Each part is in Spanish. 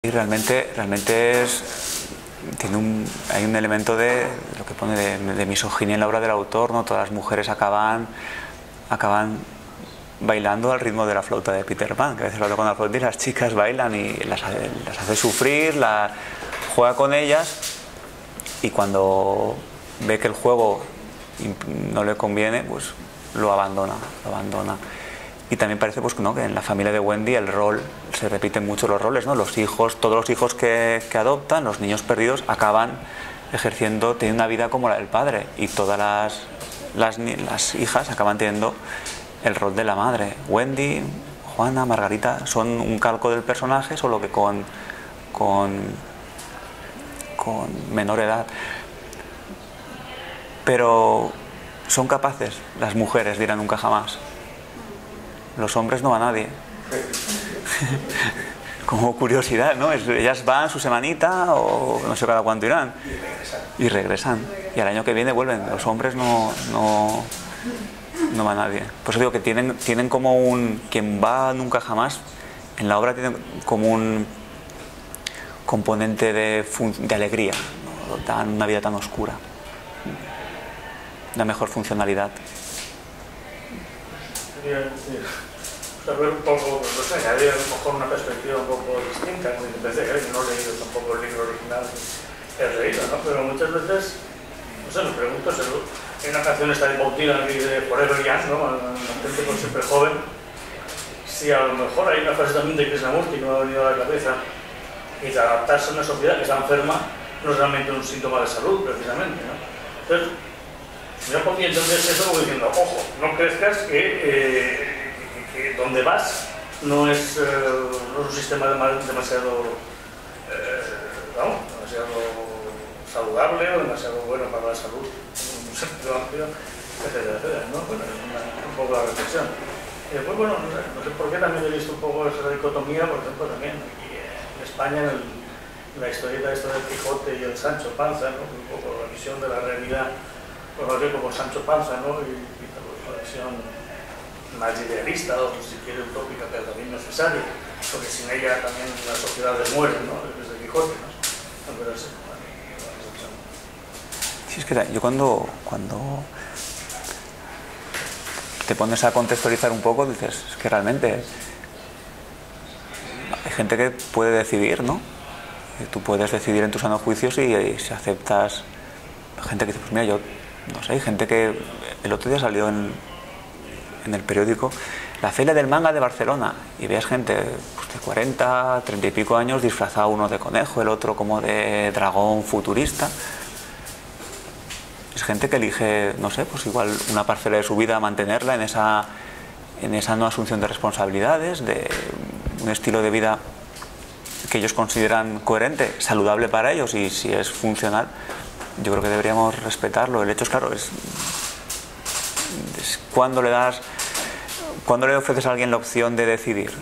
Y realmente hay un elemento de lo que pone de misoginia en la obra del autor, ¿no? Todas las mujeres acaban bailando al ritmo de la flauta de Peter Pan, que a veces habla con la flauta y las chicas bailan y las hace sufrir, juega con ellas, y cuando ve que el juego no le conviene, pues lo abandona. Y también parece, pues, ¿no?, que en la familia de Wendy el rol, se repiten mucho los roles, ¿no? Los hijos, todos los hijos que adoptan, los niños perdidos, acaban ejerciendo, teniendo una vida como la del padre, y todas las hijas acaban teniendo el rol de la madre. Wendy, Juana, Margarita son un calco del personaje, solo que con menor edad. Pero son capaces las mujeres de ir a Nunca Jamás. Los hombres no va nadie. Como curiosidad, ¿no? Ellas van su semanita o no sé cada cuánto irán y regresan. Y al año que viene vuelven. Los hombres no va nadie. Por eso digo que tienen como quien va a Nunca Jamás en la obra tiene como un componente de alegría, ¿no? Una vida tan oscura, una mejor funcionalidad. Saber un poco, no sé, añadir a lo mejor una perspectiva un poco distinta, como empecé, yo no he leído tampoco el libro original, he leído, ¿no? Pero muchas veces, no sé, me pregunto, hay una canción esta de Bob Dylan que dice Forever Young, ¿no? Mantente por siempre joven. Si a lo mejor hay una frase también de Krishnamurti que me ha venido a la cabeza, y de adaptarse a una sociedad que está enferma no es realmente un síntoma de salud, precisamente, ¿no? Entonces, yo podría entender eso como diciendo, ojo, no crezcas que donde vas no es un sistema demasiado saludable o demasiado bueno para la salud, en un sentido amplio, etcétera, ¿no? Bueno, es un poco la reflexión. Y después, bueno, no sé por qué también he visto un poco esa dicotomía, por ejemplo, también aquí en España, en la historieta esta del Quijote y el Sancho Panza, ¿no? Un poco la visión de la realidad, pues más bien como Sancho Panza, ¿no? Y la visión más idealista o si quiere utópica, pero también necesaria, porque sin ella también las sociedades mueren, ¿no? Desde Quijote, ¿no? Pero sí, sí, es que yo cuando te pones a contextualizar un poco, dices, es que realmente hay gente que puede decidir, ¿no? Tú puedes decidir en tu sano juicio si aceptas. Gente que dice, pues mira, yo no sé, hay gente que el otro día salió en el periódico la Feria del Manga de Barcelona y veas gente, pues, de 40, 30 y pico años disfrazado, uno de conejo, el otro como de dragón futurista. Es gente que elige, no sé, pues igual una parcela de su vida mantenerla en esa no asunción de responsabilidades, de un estilo de vida que ellos consideran coherente, saludable para ellos, y si es funcional, yo creo que deberíamos respetarlo. El hecho es, claro, es cuando le ofreces a alguien la opción de decidir,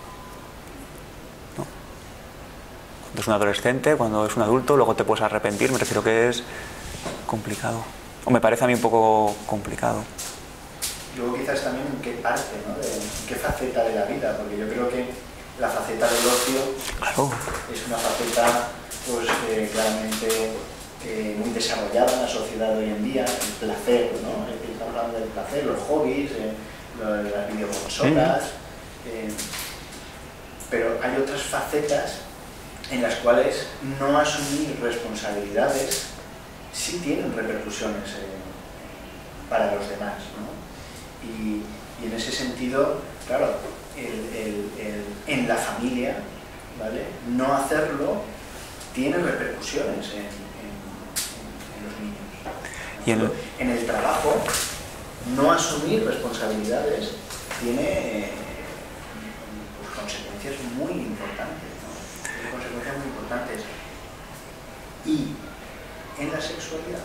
¿no? Cuando es un adolescente, cuando es un adulto, luego te puedes arrepentir. Me refiero que es complicado, o me parece a mí un poco complicado. Luego quizás también en qué parte, ¿no? En qué faceta de la vida, porque yo creo que la faceta del ocio, claro, es una faceta pues claramente muy desarrollada en la sociedad de hoy en día. El placer, ¿no? Estamos hablando del placer, los hobbies, las videoconsolas, pero hay otras facetas en las cuales no asumir responsabilidades sí tienen repercusiones para los demás, ¿no? Y en ese sentido, claro, en la familia, ¿vale?, no hacerlo tiene repercusiones en los niños. En el trabajo, no asumir responsabilidades tiene pues, consecuencias muy importantes, ¿no? Tiene consecuencias muy importantes. Y en la sexualidad,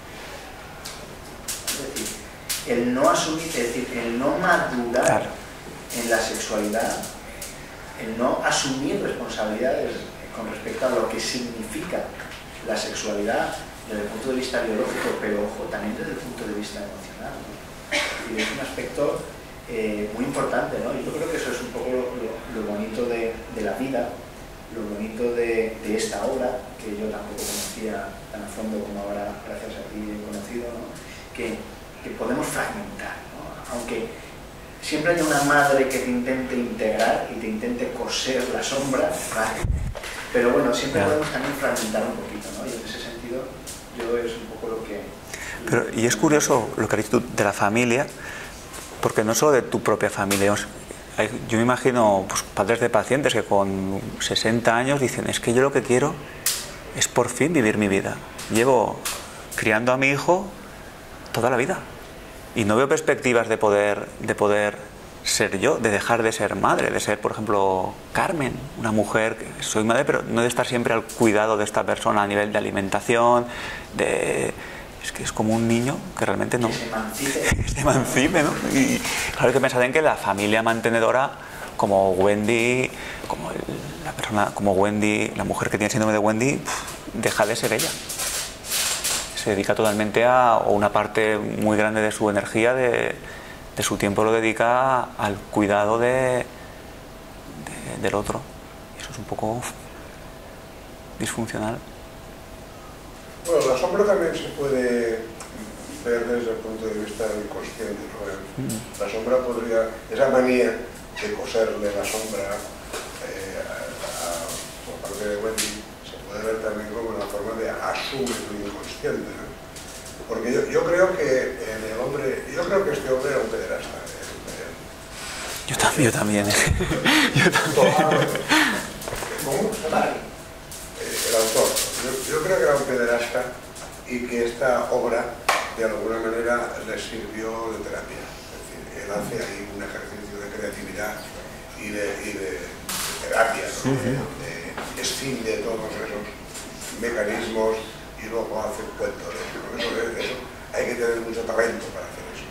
es decir, el no asumir, es decir, el no madurar en la sexualidad, el no asumir responsabilidades con respecto a lo que significa la sexualidad desde el punto de vista biológico, pero ojo, también desde el punto de vista emocional, ¿no? Y es un aspecto muy importante, ¿no? Y yo creo que eso es un poco lo bonito de la vida, lo bonito de esta obra, que yo tampoco conocía tan a fondo como ahora, gracias a ti, he conocido, ¿no? que podemos fragmentar, ¿no? Aunque siempre hay una madre que te intente integrar y te intente coser la sombra, ¿vale? Pero bueno, siempre podemos también fragmentar un poquito, ¿no? Y en ese sentido, yo es un poco lo que... Pero, y es curioso lo que has dicho tú de la familia, porque no solo de tu propia familia. Yo me imagino pues, padres de pacientes que con 60 años dicen, es que yo lo que quiero es por fin vivir mi vida. Llevo criando a mi hijo toda la vida y no veo perspectivas de poder ser yo, de dejar de ser madre, de ser, por ejemplo, Carmen, una mujer que soy madre, pero no de estar siempre al cuidado de esta persona a nivel de alimentación, es que es como un niño que realmente no... Que se emancipe. Que se emancipe, ¿no? Y claro, que pensar en que la familia mantenedora, como Wendy, como Wendy, la mujer que tiene síndrome de Wendy, deja de ser ella. Se dedica totalmente o una parte muy grande de su energía, de su tiempo lo dedica al cuidado del otro. Y eso es un poco disfuncional. Bueno, la sombra también se puede ver desde el punto de vista del inconsciente, ¿no? La sombra podría, esa manía de coserle la sombra por parte de Wendy, se puede ver también como una forma de asumir el inconsciente, ¿no? Porque yo creo que en el hombre, yo creo que este hombre era un pederasta. Yo también. ¿Cómo? El autor. Yo creo que era un pederasta y que esta obra de alguna manera le sirvió de terapia. Es decir, él hace ahí un ejercicio de creatividad y de terapia, ¿no? Escinde todos esos mecanismos y luego hace cuentos. Eso hay que tener mucho talento para hacer eso.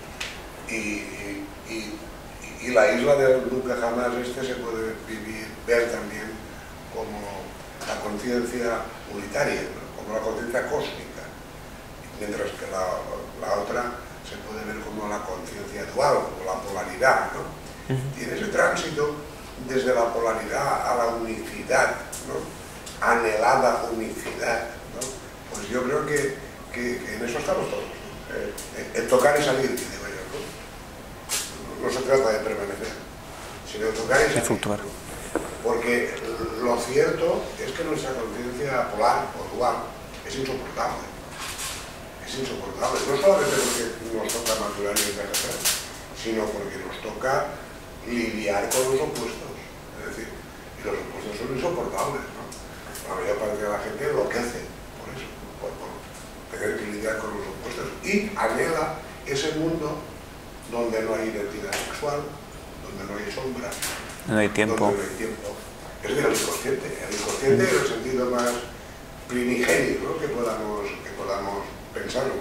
Y la isla del nunca jamás se puede ver también como la conciencia unitaria, ¿no? Como la conciencia cósmica, mientras que la otra se puede ver como la conciencia dual, como la polaridad, ¿no? Y en ese tránsito desde la polaridad a la unicidad, ¿no? Anhelada unicidad, ¿no? Pues yo creo que en eso estamos todos, ¿no? En tocar y salir, digo yo, ¿no? No se trata de permanecer, sino de tocar y salir. Fluctuar. Porque lo cierto es que nuestra conciencia polar o dual es insoportable. Es insoportable, no solamente porque nos toca madurar y envejecer, sino porque nos toca lidiar con los opuestos. Es decir, y los opuestos son insoportables, ¿no? La mayor parte de la gente enloquece por eso, por tener que lidiar con los opuestos. Y anhela ese mundo donde no hay identidad sexual, donde no hay sombra, no hay tiempo. Donde no hay tiempo. Es decir, el inconsciente en el sentido más primigenio, ¿no? que podamos pensarlo.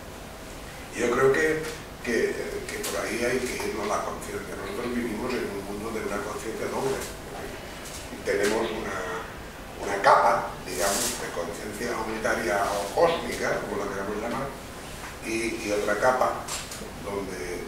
Y yo creo que por ahí hay que irnos a la conciencia. Nosotros vivimos en un mundo de una conciencia doble. Tenemos una capa, digamos, de conciencia unitaria o cósmica, como la queramos llamar, y otra capa donde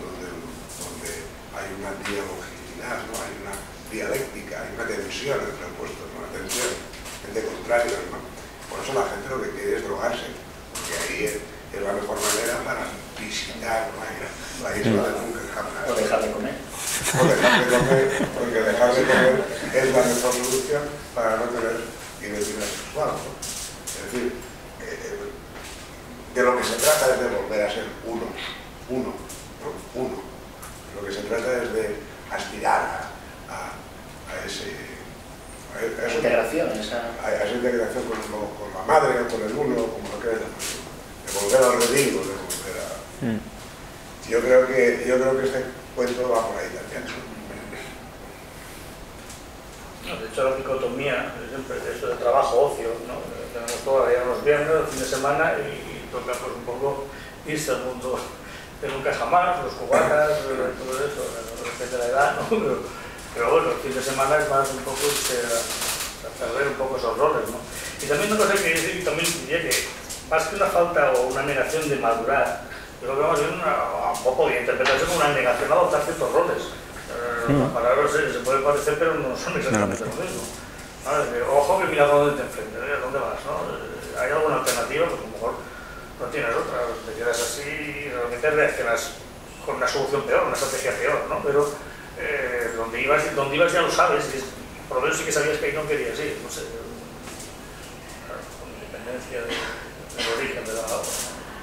hay una dialogicidad, ¿no? Hay una dialéctica, hay una tensión entre opuestos, ¿no? Una tensión entre contrarios, ¿no? Por eso la gente lo que quiere es drogarse, porque ahí es la mejor manera para visitar la isla de nunca jamás. O dejar de comer. O dejar de comer, porque dejar de comer es la mejor solución para no tener identidad sexual, ¿no? Es decir, de lo que se trata es de volver a ser uno, ¿no? Uno. Lo que se trata es de aspirar a esa integración, a esa integración con la madre, con el uno, como lo quieras llamar, de volver al redil, de volver a... Yo creo que este cuento va por ahí también. De hecho, la dicotomía, siempre, eso de trabajo-ocio, ¿no? Tenemos todavía unos viernes, el fin de semana, y toca pues un poco irse al mundo de nunca jamás, los cubatas, todo eso, depende de la edad, ¿no? Pero bueno, el fin de semana es más un poco perder un poco esos roles, ¿no? Y también una cosa que yo también diría que más que una falta o una negación de madurar, yo creo que vamos a ver un poco de interpretarse como una negación a adoptar ciertos roles. Las palabras se pueden parecer, pero no son exactamente lo mismo. Ojo que mira dónde te enfrentas, ¿dónde vas? ¿No? ¿Hay alguna alternativa? Pues a lo mejor no tienes otra, te quedas así, realmente reaccionas con una solución peor, una estrategia peor, ¿no? Pero donde ibas ya lo sabes, y por lo menos sí que sabías que ahí no querías ir, no sé, claro, con independencia del origen de la obra.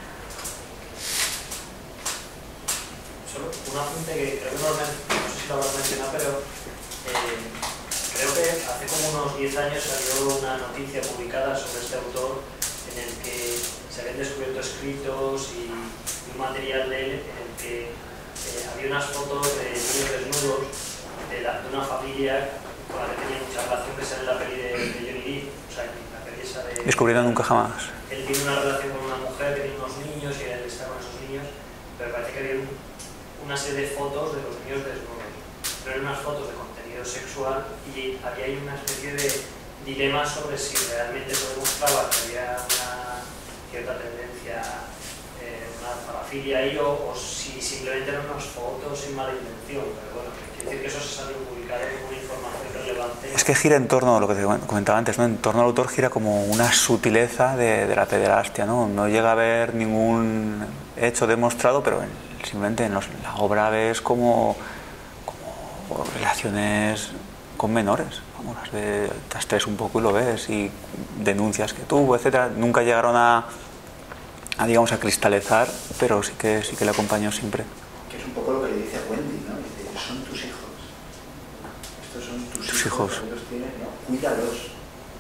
Solo un apunte que creo que no sé si lo habrás mencionado, pero creo que hace como unos 10 años salió una noticia publicada sobre este autor en el que se habían descubierto escritos y un material de él en el que había unas fotos de niños desnudos de una familia con la que tenía mucha relación, que sale en la peli de Johnny Depp, o sea, la peli esa de... Descubriendo nunca jamás. Él tiene una relación con una mujer que tiene unos niños y él está con esos niños, pero parece que había una serie de fotos de los niños desnudos, pero eran unas fotos de contenido sexual y había ahí una especie de dilema sobre si realmente eso demostraba que había una cierta tendencia, una parafilia ahí, o si simplemente eran unas fotos sin mala intención. Pero bueno, quiere decir que eso se salió publicado como una información relevante. Es que gira en torno a lo que te comentaba antes, ¿no? En torno al autor gira como una sutileza de la pederastia, ¿no? No llega a haber ningún hecho demostrado, pero simplemente en la obra ves como relaciones con menores. Vamos, te abstraes un poco y lo ves, y denuncias que tuvo, etcétera. Nunca llegaron a digamos, a cristalizar, pero sí que le acompañó siempre. Que es un poco lo que le dice a Wendy, ¿no? Dice, son tus hijos. Estos son tus hijos. Ellos tienen, ¿no? Cuídalos.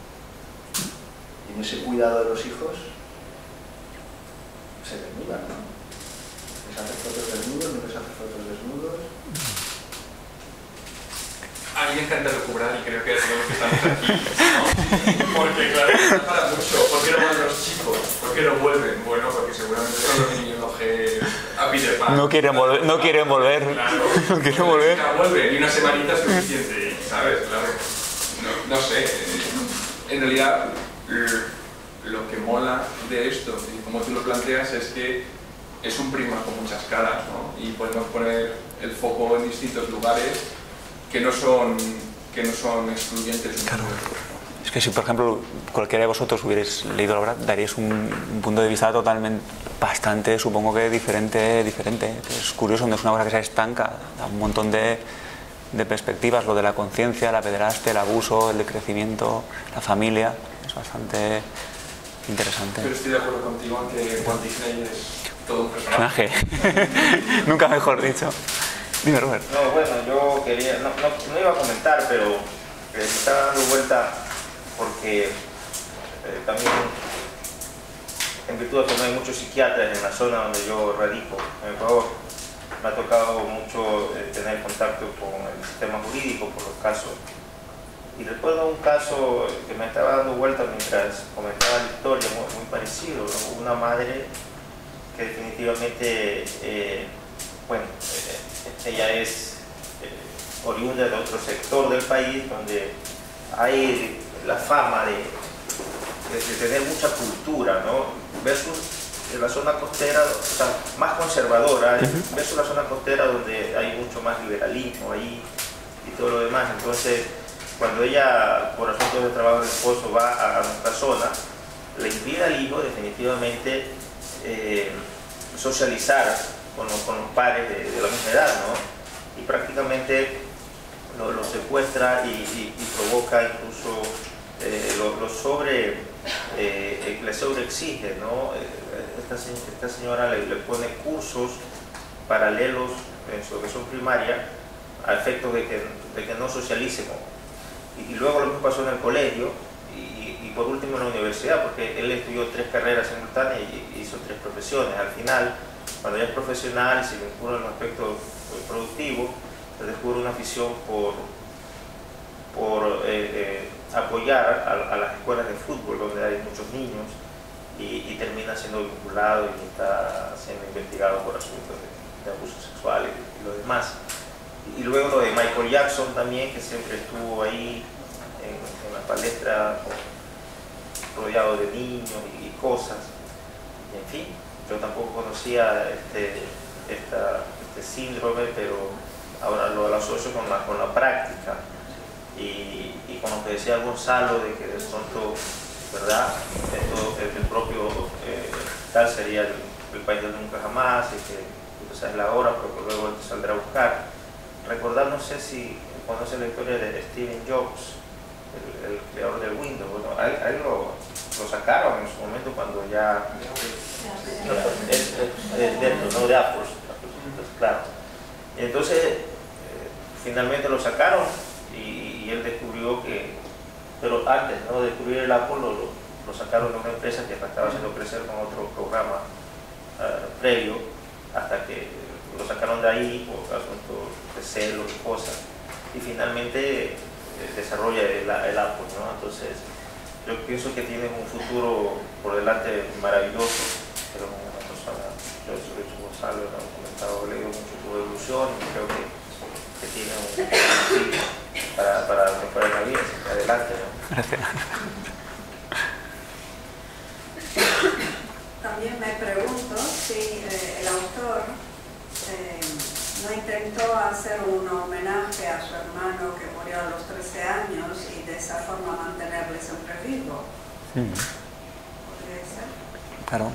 Y en ese cuidado de los hijos se desnudan, ¿no? Les hace fotos desnudos, no les hace fotos desnudos. A mí me encanta recuperar y creo que es lo que estamos aquí, ¿no? Porque claro, no para mucho. ¿Por qué no van los chicos? ¿Por qué no vuelven? Bueno, porque seguramente son los niños a Peter Pan. No quieren volver. Claro, no quieren volver. No vuelven, y una semanita es suficiente, ¿sabes? Claro. No sé. En realidad, lo que mola de esto, y como tú lo planteas, es que es un prisma con muchas caras, ¿no? Y podemos poner el foco en distintos lugares que no son excluyentes. Claro. Es que si, por ejemplo, cualquiera de vosotros hubierais leído la obra, daríais un punto de vista totalmente, bastante, supongo que diferente. Es curioso, no es una obra que se estanca, da un montón de perspectivas, lo de la conciencia, la pederastia, el abuso, el decrecimiento, la familia, es bastante interesante. Pero estoy de acuerdo contigo en que Walt Disney es todo un personaje. Nunca mejor dicho. Dime, Robert. No, bueno, yo quería, no iba a comentar, pero me estaba dando vuelta porque también, en virtud de que no hay muchos psiquiatras en la zona donde yo radico, en Ecuador, me ha tocado mucho tener contacto con el sistema jurídico por los casos. Y recuerdo un caso que me estaba dando vuelta mientras comentaba la historia, muy parecido, ¿no? Una madre que definitivamente, ella es oriunda de otro sector del país donde hay la fama de tener mucha cultura, ¿no? Versus la zona costera, o sea, más conservadora, versus la zona costera donde hay mucho más liberalismo ahí y todo lo demás. Entonces, cuando ella, por asuntos de trabajo del esposo, va a nuestra zona, le impide al hijo definitivamente socializar con los pares de la misma edad, ¿no? Y prácticamente lo secuestra y provoca incluso le sobreexige, ¿no? Esta señora le pone cursos paralelos en su educación primaria a efectos de que no socialice, ¿no? Y luego lo mismo pasó en el colegio y por último en la universidad, porque él estudió 3 carreras simultáneas y hizo 3 profesiones. Al final, cuando ya es profesional y se vincula en un aspecto productivo, se descubre una afición por apoyar a las escuelas de fútbol donde hay muchos niños y termina siendo vinculado y está siendo investigado por asuntos de abusos sexuales y lo demás. Y luego lo de Michael Jackson también, que siempre estuvo ahí en la palestra rodeado de niños y cosas. Y en fin, yo tampoco conocía este síndrome, pero ahora lo asocio con la práctica. Y con lo que decía Gonzalo, de que de pronto, ¿verdad? Esto, el propio tal sería el país del nunca jamás, y que esa es la hora, pero que luego él saldrá a buscar. Recordar, no sé si conoce la historia de Steve Jobs, el creador del Windows. Bueno, a él lo sacaron en su momento cuando ya de Apple, claro. Y entonces finalmente lo sacaron y él descubrió que, pero antes, ¿no?, de descubrir el Apple lo sacaron de una empresa que estaba haciendo crecer con otro programa previo, hasta que lo sacaron de ahí por asuntos de celos y cosas, y finalmente desarrolla el Apple, ¿no? Entonces yo pienso que tiene un futuro por delante maravilloso, pero como una persona, yo soy Gonzalo, he comentado, he leído mucho su evolución y creo que tiene un futuro para mejorar la vida, adelante, ¿no? Gracias. También me pregunto si el autor no intentó hacer un homenaje a su hermano que murió a los 13 años y de esa forma mantenerle siempre vivo. ¿Podría ser? Claro.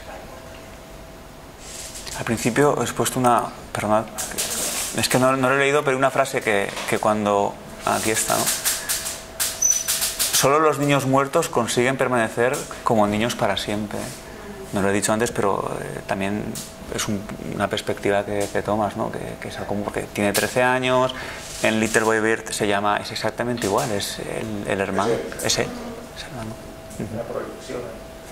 Al principio he puesto una... Perdón, es que no lo he leído, pero hay una frase que cuando... Aquí está, ¿no? Solo los niños muertos consiguen permanecer como niños para siempre. No lo he dicho antes, pero también es una perspectiva que tomas, ¿no? Que es como porque tiene 13 años, en Little Boy Bird es exactamente igual, es el hermano, ese hermano. Una proyección.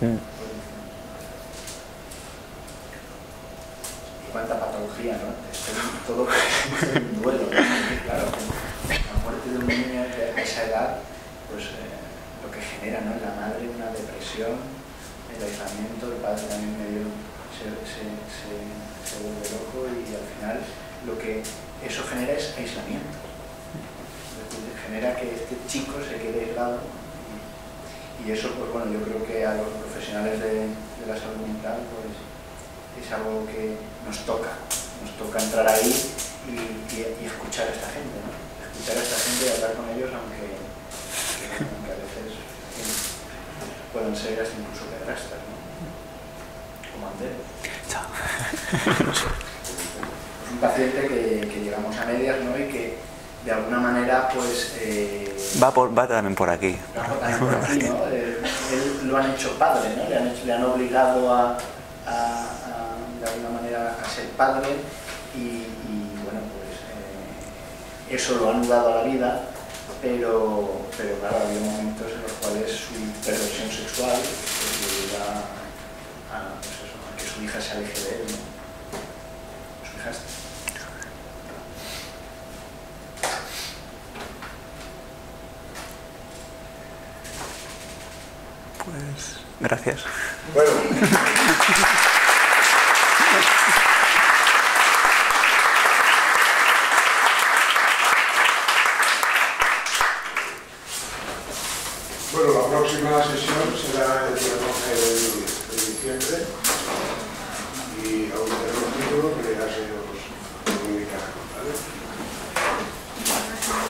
Y cuánta patología, ¿no? Todo es un duelo, ¿no? Claro, la muerte de un niño de esa edad, pues lo que genera, ¿no?, en la madre una depresión, el aislamiento, el padre también medio se vuelve loco, y al final lo que eso genera es aislamiento. Es decir, genera que este chico se quede aislado, y eso, pues bueno, yo creo que a los profesionales de la salud mental, pues es algo que nos toca entrar ahí y escuchar a esta gente, ¿no? Escuchar a esta gente y hablar con ellos, aunque a veces puedan ser hasta incluso pedrastas, ¿no? Como Andrés. Es un paciente que llegamos a medias, ¿no? Y que de alguna manera, pues... va también por aquí. Va por aquí, ¿no? Él lo han hecho padre, ¿no? Le han obligado de alguna manera a ser padre, y bueno, pues eso lo ha anulado a la vida, pero claro, había momentos en los cuales su perversión sexual le lleva a que su hija se aleje de él, ¿no? Su hija está. Pues gracias. Bueno. Bueno, la próxima sesión será el día 12 de diciembre, y aún tenemos un título que ya se